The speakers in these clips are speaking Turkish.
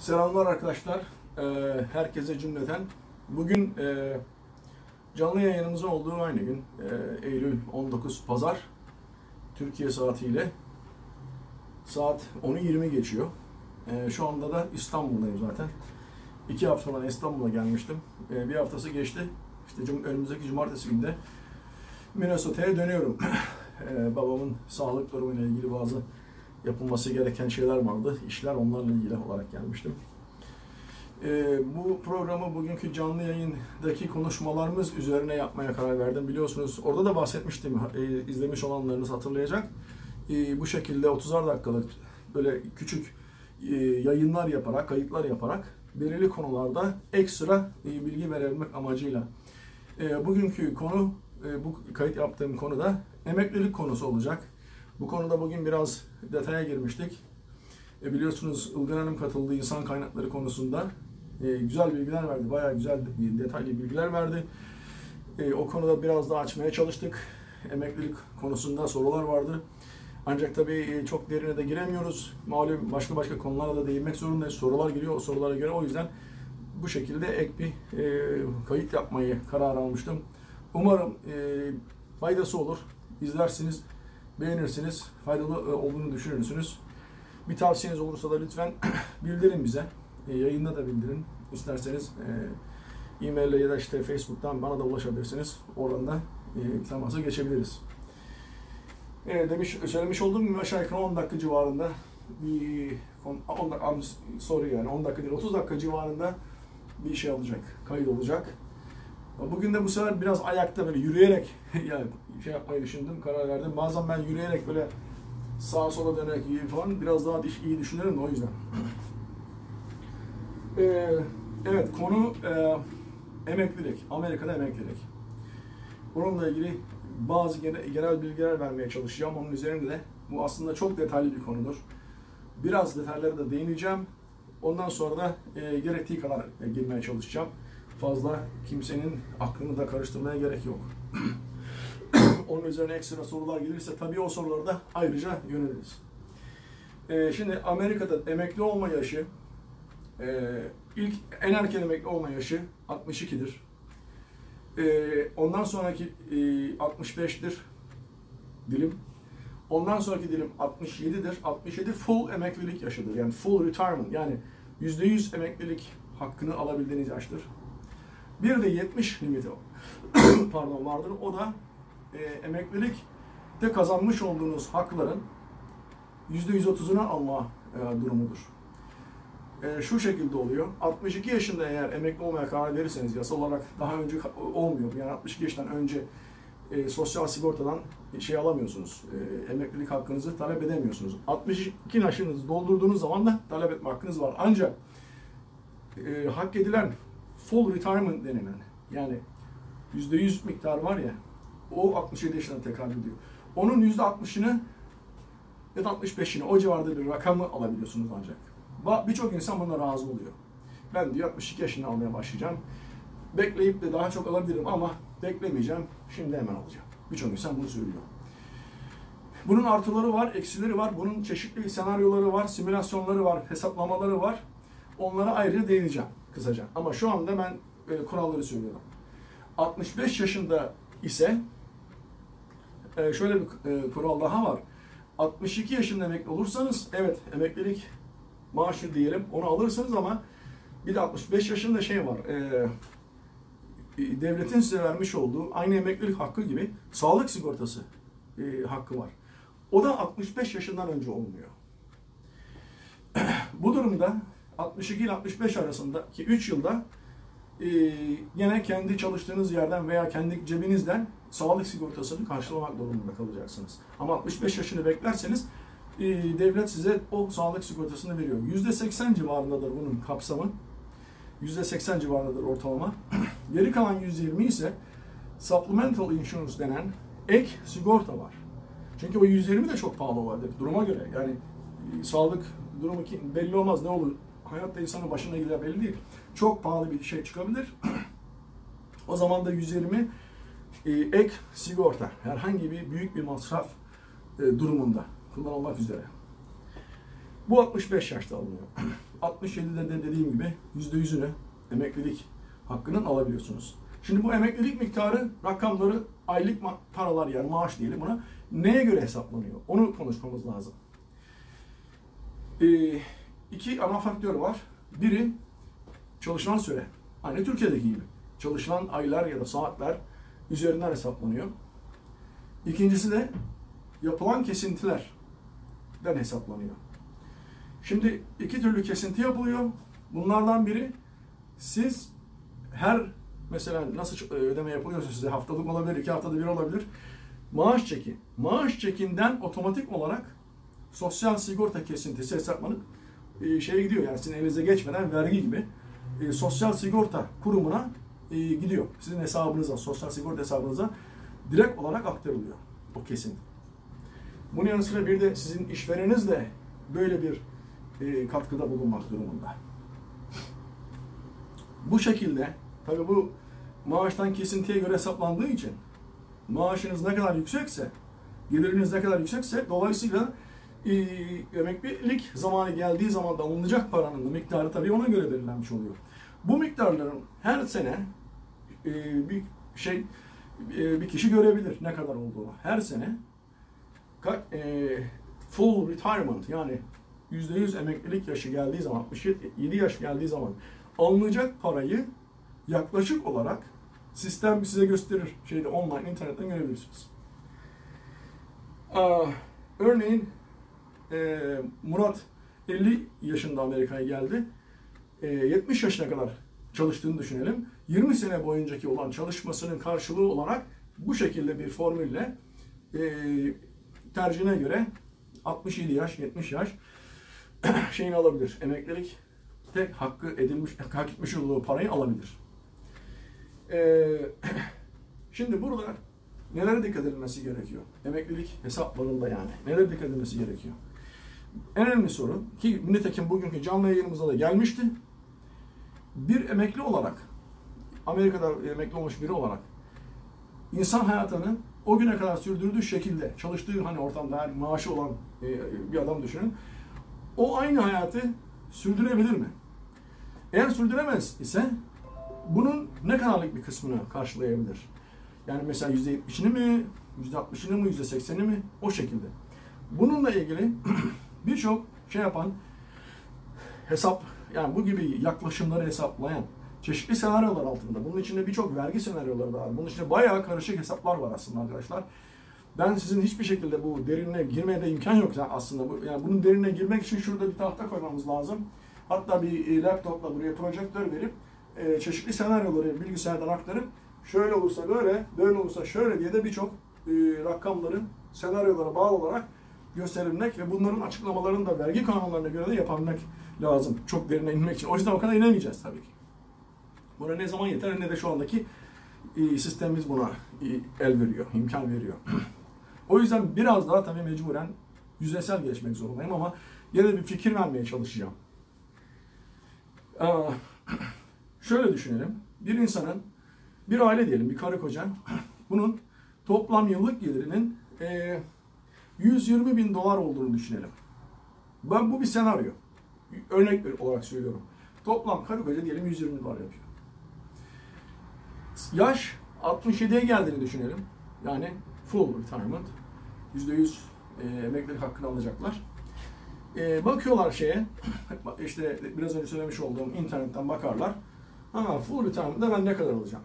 Selamlar arkadaşlar. Herkese cümleten. Bugün canlı yayınımızın olduğu aynı gün. Eylül 19 Pazar. Türkiye saatiyle saat 10'u 20 geçiyor. Şu anda da İstanbul'dayım zaten. 2 hafta sonra İstanbul'a gelmiştim. Bir haftası geçti. İşte önümüzdeki cumartesi günde Minnesota'ya dönüyorum. Babamın sağlık durumuyla ilgili bazı yapılması gereken şeyler vardı. İşler onlarla ilgili olarak gelmiştim. Bu programı bugünkü canlı yayındaki konuşmalarımız üzerine yapmaya karar verdim. Biliyorsunuz orada da bahsetmiştim. İzlemiş olanlarınız hatırlayacak. Bu şekilde 30'ar dakikalık böyle küçük yayınlar yaparak, kayıtlar yaparak belirli konularda ekstra bilgi verebilmek amacıyla. Bugünkü konu, bu kayıt yaptığım konu da emeklilik konusu olacak. Bu konuda bugün biraz detaya girmiştik. Biliyorsunuz Ilgın Hanım katıldığı insan kaynakları konusunda güzel bilgiler verdi. Bayağı güzel, detaylı bilgiler verdi. O konuda biraz daha açmaya çalıştık. Emeklilik konusunda sorular vardı. Ancak tabii çok derine de giremiyoruz. Malum başka konulara da değinmek zorundayız. Sorular geliyor, o sorulara göre. O yüzden bu şekilde ek bir kayıt yapmayı karar almıştım. Umarım faydası olur. İzlersiniz, beğenirsiniz, faydalı olduğunu düşünürsünüz. Bir tavsiyeniz olursa da lütfen bildirin bize. Yayında da bildirin. İsterseniz e-mail ya da işte Facebook'tan bana da ulaşabilirsiniz. Oradan da temasa geçebiliriz. Söylemiş olduğum gibi aşağı yukarı 10 dakika civarında bir 10 dakika değil 30 dakika civarında bir şey olacak, kayıt olacak. Bugün de bu sefer biraz ayakta böyle yürüyerek yani şey yapmayı düşündüm, karar verdim. Bazen ben yürüyerek böyle sağa sola dönerek falan biraz daha iyi düşünüyorum da o yüzden. Evet, konu emeklilik. Amerika'da emeklilik. Bununla ilgili bazı genel bilgiler vermeye çalışacağım. Onun üzerinde de bu aslında çok detaylı bir konudur. Biraz detaylara da değineceğim. Ondan sonra da gerektiği kadar girmeye çalışacağım. Fazla kimsenin aklını da karıştırmaya gerek yok. Onun üzerine ekstra sorular gelirse tabii o soruları da ayrıca yöneliriz. Şimdi Amerika'da emekli olma yaşı, ilk en erken emekli olma yaşı 62'dir. Ondan sonraki 65'tir dilim. Ondan sonraki dilim 67'dir. 67 full emeklilik yaşıdır. Yani full retirement. Yani %100 emeklilik hakkını alabildiğiniz yaştır. Bir de 70 limiti vardır. O da emeklilikte kazanmış olduğunuz hakların %130'unu alma durumudur. Şu şekilde oluyor. 62 yaşında eğer emekli olmaya karar verirseniz yasal olarak daha önce olmuyor. Yani 62 yaşından önce sosyal sigortadan şey alamıyorsunuz. Emeklilik hakkınızı talep edemiyorsunuz. 62 yaşınızı doldurduğunuz zaman da talep etme hakkınız var. Ancak hak edilen full retirement denilen yani %100 miktarı var ya o 67 yaşına tekabül ediyor. Onun %60'ını ya da 65'ini o civarda bir rakamı alabiliyorsunuz ancak. Birçok insan buna razı oluyor. Ben diyor 62 yaşında almaya başlayacağım. Bekleyip de daha çok alabilirim ama beklemeyeceğim. Şimdi hemen alacağım. Birçok insan bunu söylüyor. Bunun artıları var, eksileri var. Bunun çeşitli senaryoları var, simülasyonları var, hesaplamaları var. Onlara ayrıca değineceğim kısaca. Ama şu anda ben kuralları söylüyorum. 65 yaşında ise şöyle bir kural daha var. 62 yaşında emekli olursanız evet emeklilik maaşı diyelim onu alırsınız ama bir de 65 yaşında şey var. Devletin size vermiş olduğu aynı emeklilik hakkı gibi sağlık sigortası hakkı var. O da 65 yaşından önce olmuyor. Bu durumda 62 ile 65 arasındaki 3 yılda yine kendi çalıştığınız yerden veya kendi cebinizden sağlık sigortasını karşılamak durumunda kalacaksınız. Ama 65 yaşını beklerseniz devlet size o sağlık sigortasını veriyor. %80 civarındadır bunun kapsamı. %80 civarındadır ortalama. Geri kalan %20 ise supplemental insurance denen ek sigorta var. Çünkü o %20 de çok pahalı olabilir duruma göre. Yani sağlık durumu belli olmaz ne olur. Hayatta insanın başına gider belli değil. Çok pahalı bir şey çıkabilir. O zaman da 120 ek sigorta herhangi bir büyük bir masraf durumunda kullanılmak üzere. Bu 65 yaşta alınıyor. 67'de de dediğim gibi %100'ünü emeklilik hakkının alabiliyorsunuz. Şimdi bu emeklilik miktarı, rakamları, aylık paralar yani maaş diyelim buna, neye göre hesaplanıyor? Onu konuşmamız lazım. İki ana faktör var. Biri çalışılan süre. Aynı Türkiye'deki gibi. Çalışılan aylar ya da saatler üzerinden hesaplanıyor. İkincisi de yapılan kesintilerden hesaplanıyor. Şimdi iki türlü kesinti yapılıyor. Bunlardan biri siz her mesela nasıl ödeme yapılıyorsa size haftalık olabilir, 2 haftada bir olabilir. Maaş çeki. Maaş çekinden otomatik olarak sosyal sigorta kesintisi hesaplanıp şeye gidiyor. Yani sizin elinize geçmeden vergi gibi sosyal sigorta kurumuna gidiyor. Sizin hesabınıza, sosyal sigorta hesabınıza direkt olarak aktarılıyor o kesinti. Bunun yanı sıra bir de sizin işvereniniz de böyle bir katkıda bulunmak durumunda. Bu şekilde tabii bu maaştan kesintiye göre hesaplandığı için maaşınız ne kadar yüksekse, geliriniz ne kadar yüksekse dolayısıyla emeklilik zamanı geldiği zaman da alınacak paranın da miktarı tabii ona göre belirlenmiş oluyor. Bu miktarların her sene bir kişi görebilir ne kadar olduğunu. Her sene full retirement yani %100 emeklilik yaşı geldiği zaman, 67 yaş geldiği zaman alınacak parayı yaklaşık olarak sistem size gösterir. Online, internetten görebilirsiniz. Örneğin Murat 50 yaşında Amerika'ya geldi. 70 yaşına kadar çalıştığını düşünelim. 20 sene boyuncaki olan çalışmasının karşılığı olarak bu şekilde bir formülle tercihine göre 67 yaş, 70 yaş şeyini alabilir. Emeklilik tek hak etmiş olduğu parayı alabilir. Şimdi burada nelere dikkat edilmesi gerekiyor? Emeklilik hesaplarında yani. Nelere dikkat edilmesi gerekiyor? En önemli sorun ki nitekim bugünkü canlı yayınımıza da gelmişti. Bir emekli olarak, Amerika'da emekli olmuş biri olarak insan hayatını o güne kadar sürdürdüğü şekilde çalıştığı ortamda maaşı olan bir adam düşünün. O aynı hayatı sürdürebilir mi? Eğer sürdüremez ise bunun ne kadarlık bir kısmını karşılayabilir? Yani mesela %70'ini mi, %60'ını mı, %80'ini mi? O şekilde. Bununla ilgili birçok yani bu gibi yaklaşımları hesaplayan çeşitli senaryolar altında. Bunun içinde birçok vergi senaryoları da var. Bunun içinde bayağı karışık hesaplar var aslında arkadaşlar. Ben sizin hiçbir şekilde bu derinine girmeye de imkan yok aslında. Yani bunun derinine girmek için şurada bir tahta koymamız lazım. Hatta bir laptopla buraya projektör verip çeşitli senaryoları bilgisayardan aktarıp şöyle olursa böyle, böyle olursa şöyle diye de birçok rakamların senaryolara bağlı olarak gösterilmek ve bunların açıklamalarını da vergi kanunlarına göre de yapabilmek lazım. Çok derine inmek için. O yüzden o kadar inemeyeceğiz tabii ki. Buna ne zaman yeter ne de şu andaki sistemimiz buna el veriyor, imkan veriyor. O yüzden biraz daha tabii mecburen yüzeysel geçmek zorundayım ama yine bir fikir vermeye çalışacağım. Şöyle düşünelim. Bir insanın, bir aile diyelim, bir karı koca, bunun toplam yıllık gelirinin 120 bin dolar olduğunu düşünelim. Bu bir senaryo. Örnek olarak söylüyorum. Toplam karı koca diyelim 120 dolar yapıyor. Yaş 67'ye geldiğini düşünelim. Yani full retirement. %100 emeklilik hakkını alacaklar. Bakıyorlar işte biraz önce söylemiş olduğum internetten bakarlar. Full retirement'da ben ne kadar alacağım?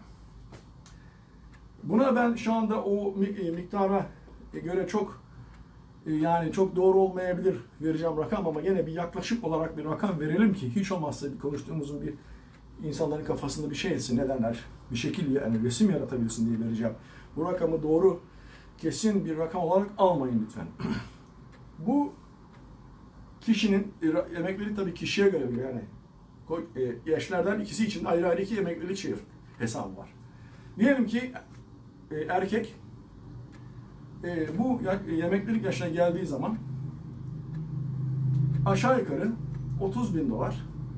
Buna ben şu anda o miktara göre çok doğru olmayabilir vereceğim rakam ama gene bir yaklaşık olarak bir rakam verelim ki hiç olmazsa bir konuştuğumuzun bir insanların kafasında bir şey etsin, ne derler, bir şekil yani resim yaratabilsin diye vereceğim. Bu rakamı doğru, kesin bir rakam olarak almayın lütfen. Bu kişinin emeklilik tabii kişiye göre bir yani yaşlardan ikisi için ayrı ayrı iki emeklilik hesabı var. Diyelim ki erkek bu emeklilik yaşına geldiği zaman aşağı yukarı 30 bin dolar.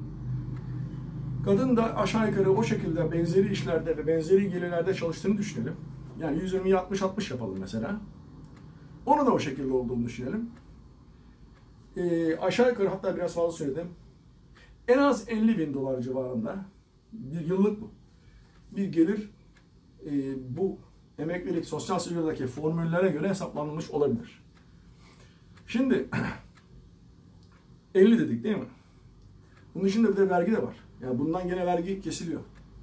Kadın da aşağı yukarı o şekilde benzeri işlerde ve benzeri gelirlerde çalıştığını düşünelim. Yani 120'yi 60-60 yapalım mesela. Onu da o şekilde olduğunu düşünelim. Aşağı yukarı hatta biraz fazla söyledim. en az 50.000 dolar civarında bir yıllık bir gelir bu emeklilik sosyal sigortadaki formüllere göre hesaplanmış olabilir. Şimdi 50 dedik değil mi? Bunun içinde bir de vergi de var. Yani bundan gene vergi kesiliyor.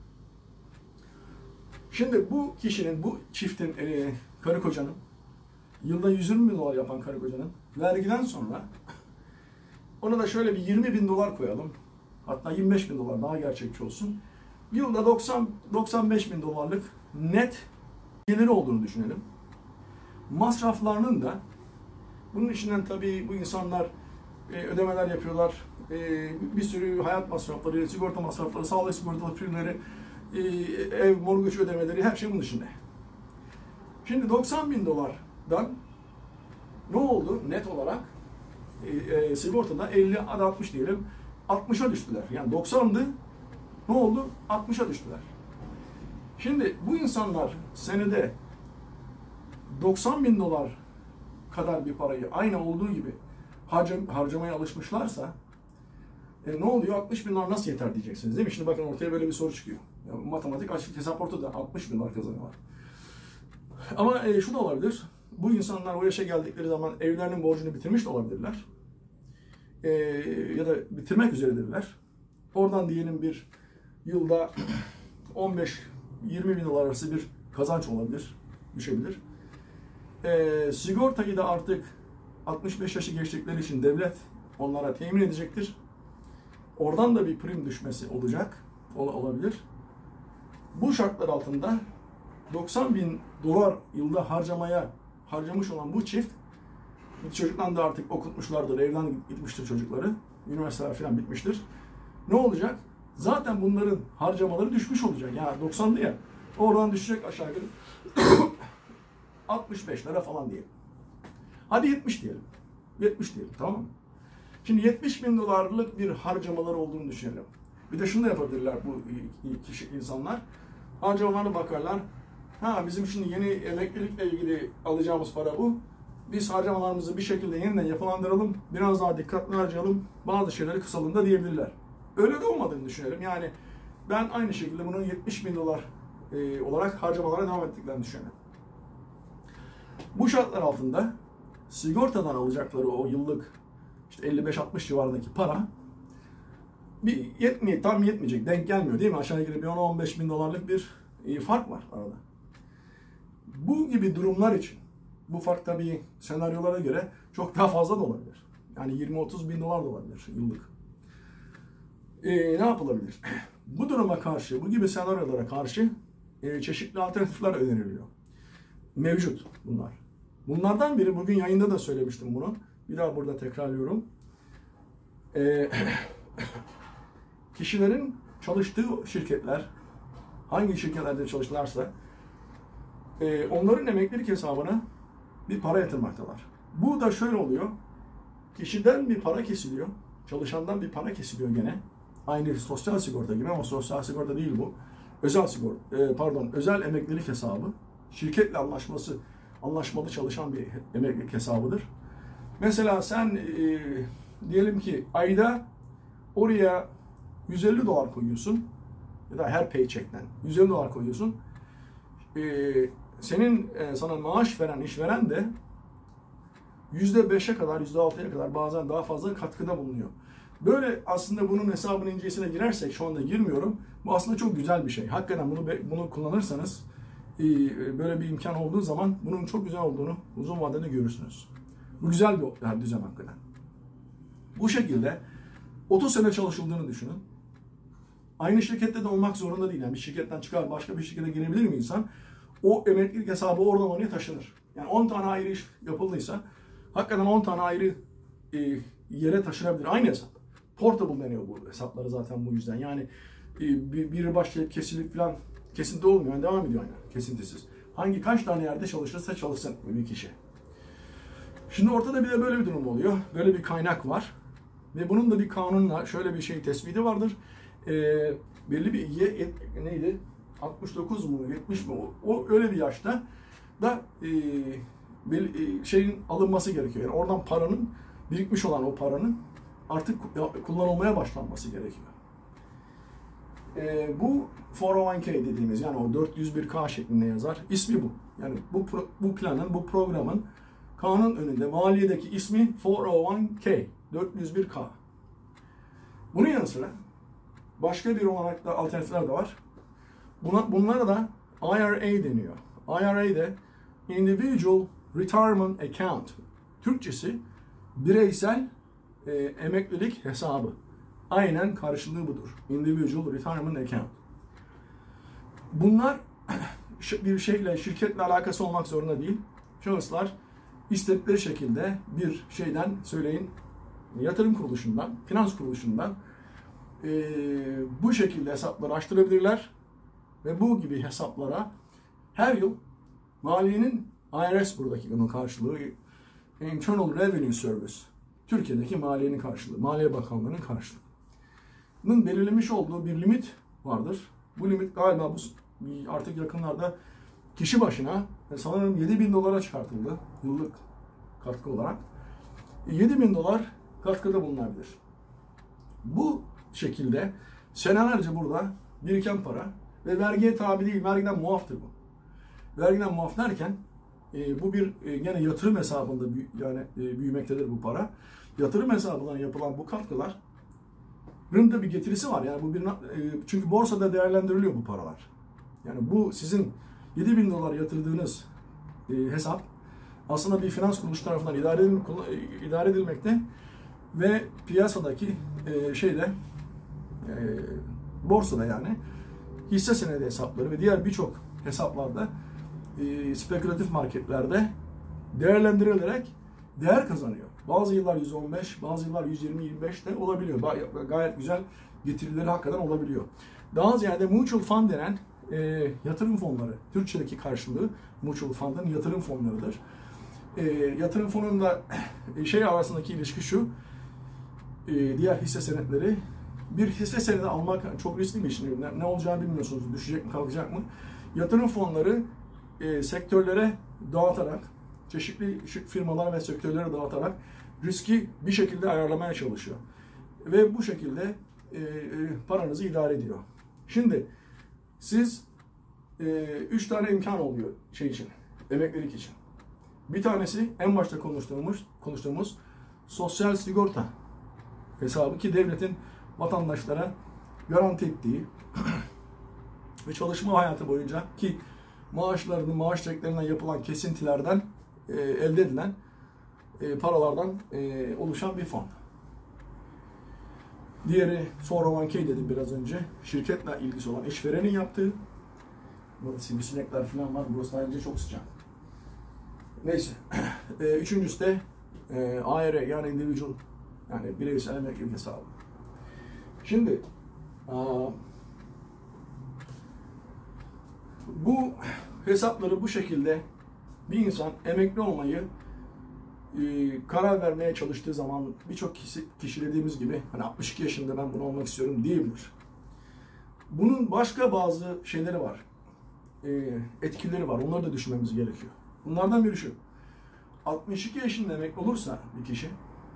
Şimdi bu kişinin, bu çiftin, karı kocanın, yılda 120 bin dolar yapan karı kocanın vergiden sonra ona da şöyle bir 20 bin dolar koyalım. Hatta 25 bin dolar daha gerçekçi olsun. Yılda 90-95 bin dolarlık net geliri olduğunu düşünelim. Masraflarının da bunun içinden tabii bu insanlar ödemeler yapıyorlar. Bir sürü hayat masrafları, sigorta masrafları, sağlık sigortalı primleri, ev mortgage ödemeleri, her şey bunun içinde. Şimdi 90 bin dolardan ne oldu net olarak? Sigortada 50 hadi 60 diyelim, 60'a düştüler. Yani 90'dı, ne oldu? 60'a düştüler. Şimdi bu insanlar senede 90 bin dolar kadar bir parayı aynı olduğu gibi harcamaya alışmışlarsa ne oluyor? 60 bin dolar nasıl yeter diyeceksiniz değil mi? Şimdi bakın ortaya böyle bir soru çıkıyor. Yani matematik açık hesap ortada. 60 bin dolar kazanıyorlar. Ama şu da olabilir. Bu insanlar o yaşa geldikleri zaman evlerinin borcunu bitirmiş de olabilirler. Ya da bitirmek üzeredirler. Oradan diyelim bir yılda 15-20 bin dolar arası bir kazanç olabilir, düşebilir. Sigortayı da artık 65 yaşı geçtikleri için devlet onlara temin edecektir. Oradan da bir prim düşmesi olabilir. Bu şartlar altında 90 bin dolar yılda harcamış olan bu çift, çocuktan da artık okutmuşlardır, evden gitmiştir çocukları, üniversiteler falan bitmiştir. Ne olacak? Zaten bunların harcamaları düşmüş olacak. Yani 90'lı ya, oradan düşecek aşağı yukarı 65'lere falan diyelim. Hadi 70 diyelim. 70 diyelim, tamam mı? Şimdi 70 bin dolarlık bir harcamaları olduğunu düşünelim. Bir de şunu da yapabilirler bu insanlar. Harcamalarına bakarlar. Bizim şimdi yeni emeklilikle ilgili alacağımız para bu. Biz harcamalarımızı bir şekilde yeniden yapılandıralım. Biraz daha dikkatli harcayalım. Bazı şeyleri kısalım da diyebilirler. Öyle de olmadığını düşünelim. Yani ben aynı şekilde bunun 70 bin dolar olarak harcamalara devam ettiklerini düşünelim. Bu şartlar altında sigortadan alacakları o yıllık işte 55-60 civarındaki para tam yetmeyecek, denk gelmiyor değil mi? Aşağı yukarı bir 10-15 bin dolarlık bir fark var arada. Bu gibi durumlar için, bu fark tabii senaryolara göre çok daha fazla da olabilir. Yani 20-30 bin dolar da olabilir yıllık. Ne yapılabilir? Bu duruma karşı, bu gibi senaryolara karşı çeşitli alternatifler öneriliyor. Mevcut bunlar. Bunlardan biri, bugün yayında da söylemiştim bunu. Bir daha burada tekrarlıyorum. Kişilerin çalıştığı şirketler, hangi şirketlerde çalıştılarsa, onların emeklilik hesabına bir para yatırmaktalar. Bu da şöyle oluyor. Kişiden bir para kesiliyor. Çalışandan bir para kesiliyor gene. Aynı sosyal sigorta gibi ama sosyal sigorta değil bu. Özel emeklilik hesabı. Şirketle anlaşmalı çalışan bir emeklilik hesabıdır. Mesela sen diyelim ki ayda oraya 150 dolar koyuyorsun ya da her paycheck'ten 150 dolar koyuyorsun. Senin sana maaş veren işveren de %5'e kadar, %6'ya kadar bazen daha fazla katkıda bulunuyor. Böyle aslında bunun hesabının incesine girersek, şu anda girmiyorum, bu aslında çok güzel bir şey. Hakikaten bunu kullanırsanız, böyle bir imkan olduğu zaman bunun çok güzel olduğunu uzun vadede görürsünüz. Bu güzel bir düzen hakikaten. Bu şekilde 30 sene çalışıldığını düşünün. Aynı şirkette de olmak zorunda değil. Yani bir şirketten çıkar başka bir şirkete girebilir mi insan? O emeklilik hesabı oradan oraya taşınır. Yani 10 tane ayrı iş yapıldıysa hakikaten 10 tane ayrı yere taşınabilir. Aynı hesap. Portable deniyor bu hesapları zaten bu yüzden. Yani biri başlayıp kesilip falan kesinti olmuyor. Yani devam ediyor aynen kesintisiz. Kaç tane yerde çalışırsa çalışsın bir kişi. Şimdi ortada bir de böyle bir durum oluyor. Böyle bir kaynak var. Ve bunun da bir kanunla şöyle bir şey tespiti vardır. Belli bir neydi? 69 mu 70 mi? O öyle bir yaşta da şeyin alınması gerekiyor. Yani oradan paranın birikmiş olan o paranın artık kullanılmaya başlanması gerekiyor. Bu 401k dediğimiz, yani o 401k şeklinde yazar. İsmi bu. Yani bu planın, bu programın kanun önünde maliyedeki ismi 401k, 401k. Bunun yanı sıra başka bir olarak da alternatifler de var. Bunlara da IRA deniyor. IRA'de Individual Retirement Account. Türkçesi bireysel emeklilik hesabı. Aynen karşılığı budur. Individual Retirement Account. Bunlar bir şeyle, şirketle alakası olmak zorunda değil. Şahıslar istedikleri şekilde bir şeyden, söyleyin, yatırım kuruluşundan, finans kuruluşundan bu şekilde hesapları açtırabilirler ve bu gibi hesaplara her yıl maliyenin, IRS buradaki bunun karşılığı, Internal Revenue Service, Türkiye'deki maliyenin karşılığı, Maliye Bakanlığı'nın karşılığı. Bunun belirlemiş olduğu bir limit vardır. Bu limit galiba artık yakınlarda kişi başına sanırım $7.000 çıkartıldı yıllık katkı olarak. $7.000 katkıda bulunabilir. Bu şekilde senelerce burada biriken para ve vergiye tabi değil, vergiden muaftır bu. Vergiden muaf derken bu bir gene yatırım hesabında büyümektedir bu para. Yatırım hesabından yapılan bu katkılar da bir getirisi var. Yani bu çünkü borsada değerlendiriliyor bu paralar. Yani bu sizin $7.000 yatırdığınız hesap aslında bir finans kuruluşu tarafından idare edilmekte ve piyasadaki borsada, yani hisse senedi hesapları ve diğer birçok hesaplarda spekülatif marketlerde değerlendirilerek değer kazanıyor. Bazı yıllar 115, bazı yıllar 120-125 de olabiliyor. Gayet güzel getirileri hakikaten olabiliyor. Daha ziyade mutual fund denen yatırım fonları, Türkçedeki karşılığı mutual fund'ın yatırım fonlarıdır. Yatırım fonunda arasındaki ilişki şu, diğer hisse senetleri, bir hisse senedi almak çok riskli bir iş. Ne olacağını bilmiyorsunuz, düşecek mi, kalkacak mı? Yatırım fonları sektörlere dağıtarak, çeşitli firmalar ve sektörlere dağıtarak riski bir şekilde ayarlamaya çalışıyor. Ve bu şekilde paranızı idare ediyor. Şimdi siz 3 tane imkan oluyor için, emeklilik için. Bir tanesi en başta konuştuğumuz sosyal sigorta hesabı, ki devletin vatandaşlara garanti ettiği ve çalışma hayatı boyunca ki maaş çeklerinden yapılan kesintilerden elde edilen paralardan oluşan bir fon. Diğeri 401k dedim biraz önce. Şirketle ilgisi olan işverenin yaptığı. Burada sivrisinekler falan var. Burası ayrıca çok sıcak. Neyse. Üçüncüsü de IRA, yani individual, yani bireysel emeklilik hesabı. Şimdi bu hesapları bu şekilde bir insan emekli olmayı karar vermeye çalıştığı zaman birçok kişi dediğimiz gibi hani 62 yaşında ben bunu olmak istiyorum diyebilir. Bunun başka bazı şeyleri var. Etkileri var. Onları da düşünmemiz gerekiyor. Bunlardan biri şu. 62 yaşında emekli olursa bir kişi,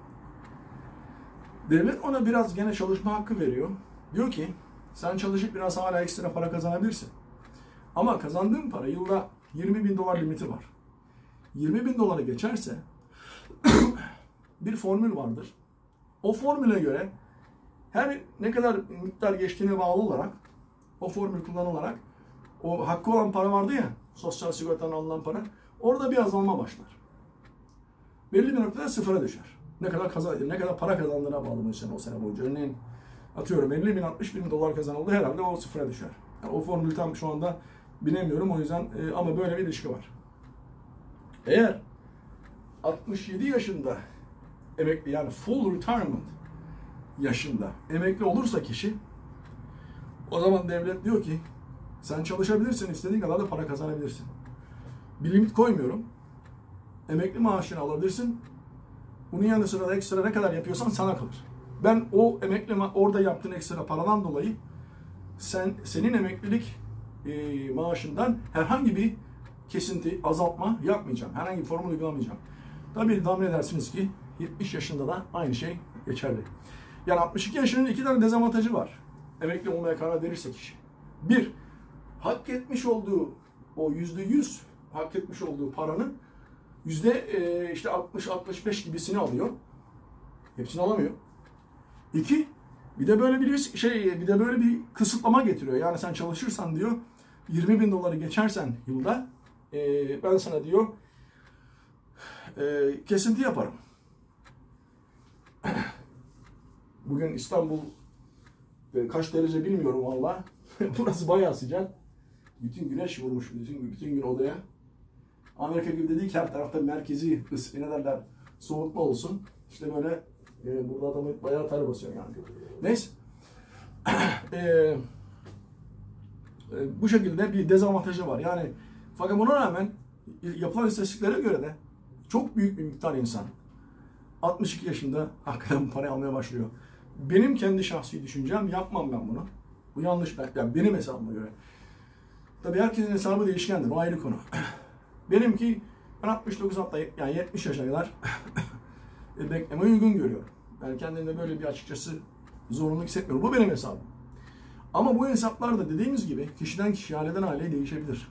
devlet ona biraz gene çalışma hakkı veriyor. Diyor ki sen çalışıp biraz hala ekstra para kazanabilirsin. Ama kazandığın para yılda $20.000 limiti var. $20.000 geçerse bir formül vardır. O formüle göre her ne kadar miktar geçtiğine bağlı olarak o formül kullanılarak o hakkı olan para vardı ya, sosyal sigortadan alınan para, orada bir azalma başlar. Belli bir noktada sıfıra düşer. Ne kadar para kazandığına bağlı mesela o sene boyunca. Örneğin atıyorum 50.000 $60.000 dolar kazanıldı, herhalde o sıfıra düşer. Yani o formülü tam şu anda bilemiyorum, o yüzden ama böyle bir ilişki var. Eğer 67 yaşında emekli, yani full retirement yaşında emekli olursa kişi, o zaman devlet diyor ki sen çalışabilirsin, istediğin kadar da para kazanabilirsin. Bir limit koymuyorum. Emekli maaşını alabilirsin. Bunun yanı sıra da ekstra ne kadar yapıyorsan sana kalır. Ben o orada yaptığın ekstra paradan dolayı senin emeklilik maaşından herhangi bir kesinti, azaltma yapmayacağım. Herhangi bir formül uygulamayacağım. Tabii tahmin edersiniz ki 70 yaşında da aynı şey geçerli. Yani 62 yaşının 2 tane dezavantajı var. Emekli olmaya karar verirse kişi. Bir, hak etmiş olduğu o %100 hak etmiş olduğu paranın işte 60-65 gibisini alıyor. Hepsini alamıyor. İki, bir de böyle bir kısıtlama getiriyor. Yani sen çalışırsan diyor 20.000 doları geçersen yılda ben sana diyor kesinti yaparım. Bugün İstanbul kaç derece bilmiyorum valla. Burası bayağı sıcak. Bütün güneş vurmuş bütün gün odaya. Amerika gibi de değil ki her tarafta merkezi ne derler soğutma olsun. İşte böyle burada adamı bayağı ter basıyor yani. Neyse. Bu şekilde bir dezavantajı var. Yani fakat buna rağmen yapılan istatistiklere göre de çok büyük bir miktar insan 62 yaşında hakikaten bu parayı almaya başlıyor. Benim kendi şahsi düşüncem, yapmam ben bunu. Bu yanlış, yani benim hesabıma göre. Tabii herkesin hesabı değişkendir, o ayrı konu. Benimki ben 69 hatta yani 70 yaşına kadar beklemeyi uygun görüyorum. Yani kendimde böyle bir açıkçası zorunluluk hissetmiyorum. Bu benim hesabım. Ama bu hesaplar da dediğimiz gibi kişiden kişiye, aileden aileye değişebilir.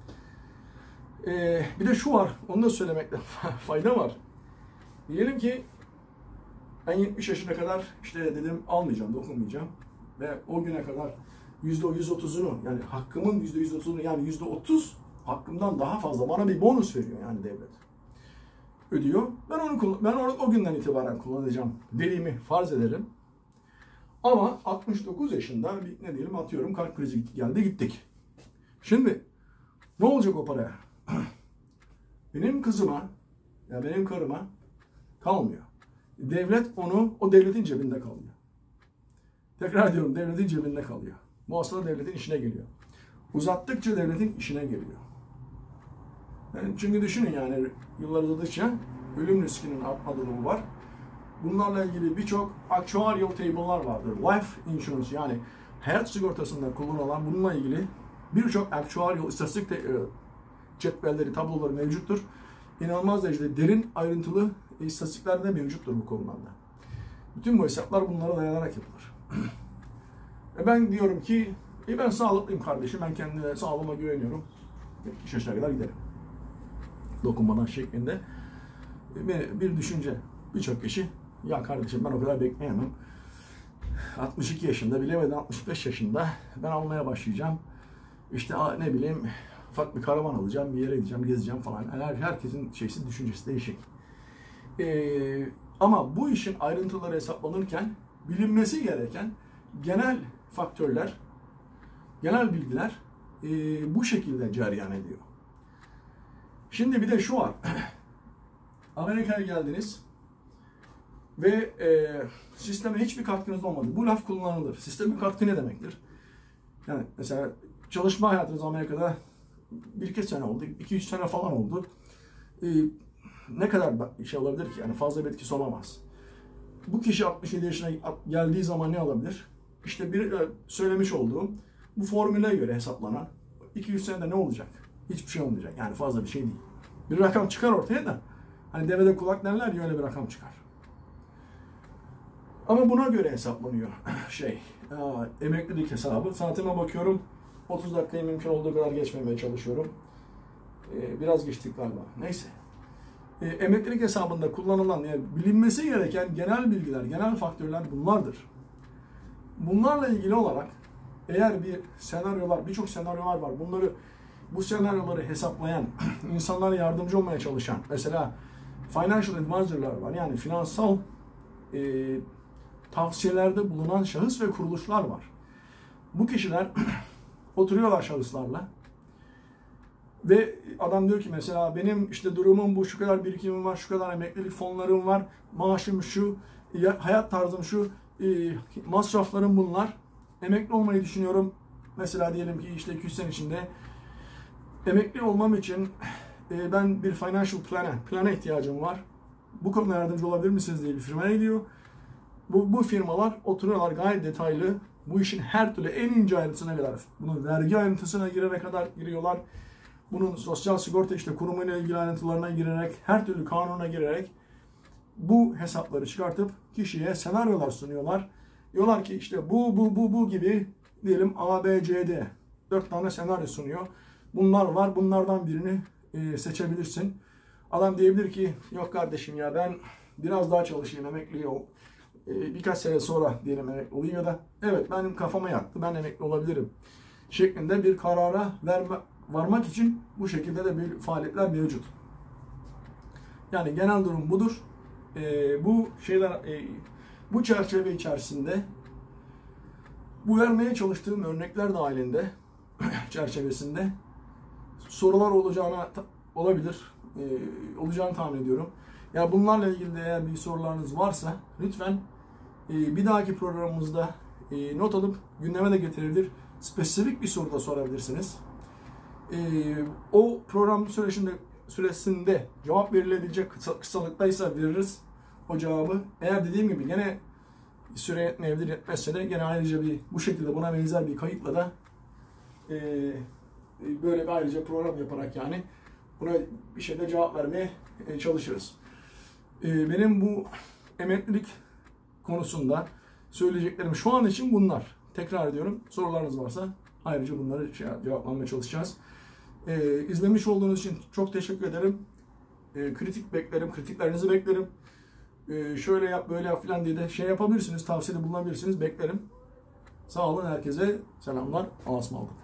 Bir de şu var, onu da söylemekte fayda var. Diyelim ki ben 70 yaşına kadar işte dedim almayacağım, dokunmayacağım. Ve o güne kadar %130'unu yani hakkımın %130'unu yani %30 hakkımdan daha fazla bana bir bonus veriyor yani devlet. Ödüyor. Ben onu o günden itibaren kullanacağım dediğimi farz edelim. Ama 69 yaşında ne diyelim atıyorum kalp krizi geldi gittik. Şimdi ne olacak o paraya? Benim kızıma ya benim karıma kalmıyor. Devlet o devletin cebinde kalıyor. Tekrar diyorum devletin cebinde kalıyor. Bu aslında devletin işine geliyor. Uzattıkça devletin işine geliyor. Yani çünkü düşünün yani yıllar uzadıkça ölüm riskinin artma durumu var. Bunlarla ilgili birçok actuarial table'lar vardır. Life insurance yani hayat sigortasında kullanılan bununla ilgili birçok actuarial istatistik cetvelleri, tabloları mevcuttur. İnanılmaz derecede derin, ayrıntılı istatistikler de mevcuttur bu konularda. Bütün bu hesaplar bunlara dayanarak yapılır. Ben diyorum ki ben sağlıklıyım kardeşim, ben kendime sağlığıma güveniyorum. 70 yaşına kadar giderim. Dokunmadan şeklinde bir düşünce. Birçok kişi ya kardeşim ben o kadar bekleyemem. 62 yaşında bilemeden 65 yaşında ben almaya başlayacağım. İşte ne bileyim ufak bir karavan alacağım, bir yere gideceğim, gezeceğim falan. Herkesin düşüncesi değişik. Ama bu işin ayrıntıları hesaplanırken bilinmesi gereken genel faktörler, genel bilgiler bu şekilde cereyan ediyor. Şimdi bir de şu var. Amerika'ya geldiniz ve sisteme hiçbir katkınız olmadı. Bu laf kullanılır. Sistemin katkı ne demektir? Yani mesela çalışma hayatınız Amerika'da 1-2 sene oldu, 2-3 sene falan oldu. Ne kadar şey olabilir ki? Yani fazla bir etkisi olamaz. Bu kişi 67 yaşına geldiği zaman ne alabilir? İşte bir söylemiş olduğum bu formüle göre hesaplanan 2-3 senede ne olacak? Hiçbir şey olmayacak. Yani fazla bir şey değil. Bir rakam çıkar ortaya da hani devede kulak derler ya öyle bir rakam çıkar. Ama buna göre hesaplanıyor emeklilik hesabı. Saatime bakıyorum 30 dakikayı mümkün olduğu kadar geçmemeye çalışıyorum. Biraz geçtik galiba. Neyse. Emeklilik hesabında kullanılan yani bilinmesi gereken genel bilgiler, genel faktörler bunlardır. Bunlarla ilgili olarak eğer birçok senaryolar var. Bu senaryoları hesaplayan, insanlara yardımcı olmaya çalışan, mesela financial advisor'lar var. Yani finansal tavsiyelerde bulunan şahıs ve kuruluşlar var. Bu kişiler oturuyorlar şahıslarla ve adam diyor ki mesela benim işte durumum bu, şu kadar birikimim var, şu kadar emeklilik fonlarım var, maaşım şu, hayat tarzım şu, masraflarım bunlar. Emekli olmayı düşünüyorum. Mesela diyelim ki işte 200 sene içinde emekli olmam için ben bir financial plana ihtiyacım var. Bu konuda yardımcı olabilir misiniz diye bir firmaya gidiyor. Bu firmalar oturuyorlar gayet detaylı. Bu işin her türlü en ince ayrıntısına kadar, bunun vergi ayrıntısına girene kadar giriyorlar. Bunun sosyal sigorta kurumuyla ilgili ayrıntılarına girerek, her türlü kanuna girerek bu hesapları çıkartıp kişiye senaryolar sunuyorlar. Diyorlar ki işte bu gibi diyelim A, B, C, D. 4 tane senaryo sunuyor. Bunlar var. Bunlardan birini seçebilirsin. Adam diyebilir ki yok kardeşim ya ben biraz daha çalışayım, emekli ol. Birkaç sene sonra diyelim emekli olayım ya da evet benim kafama yattı, ben emekli olabilirim şeklinde bir karara varmak için bu şekilde de bir faaliyetler mevcut. Yani genel durum budur. Bu şeyler, bu çerçeve içerisinde bu vermeye çalıştığım örnekler dahilinde çerçevesinde sorular olabilir. Olacağını tahmin ediyorum. Ya bunlarla ilgili de eğer bir sorularınız varsa lütfen bir dahaki programımızda not alıp gündeme de getirebilir. Spesifik bir soru da sorabilirsiniz. O program süresinde cevap verilebilecek kısalıktaysa veririz o cevabı. Eğer dediğim gibi gene süre yetmeyebilir, yetmezse de gene ayrıca bu şekilde buna benzer bir kayıtla da böyle bir ayrıca program yaparak yani buna bir şeyde cevap vermeye çalışırız. Benim bu emeklilik konusunda söyleyeceklerim şu an için bunlar. Tekrar ediyorum. Sorularınız varsa ayrıca bunları cevaplamaya çalışacağız. İzlemiş olduğunuz için çok teşekkür ederim. Kritik beklerim, kritiklerinizi beklerim. Şöyle yap, böyle yap falan diye de şey yapabilirsiniz, tavsiyede bulunabilirsiniz. Beklerim. Sağ olun herkese. Selamlar. Allah'a ısmarladık.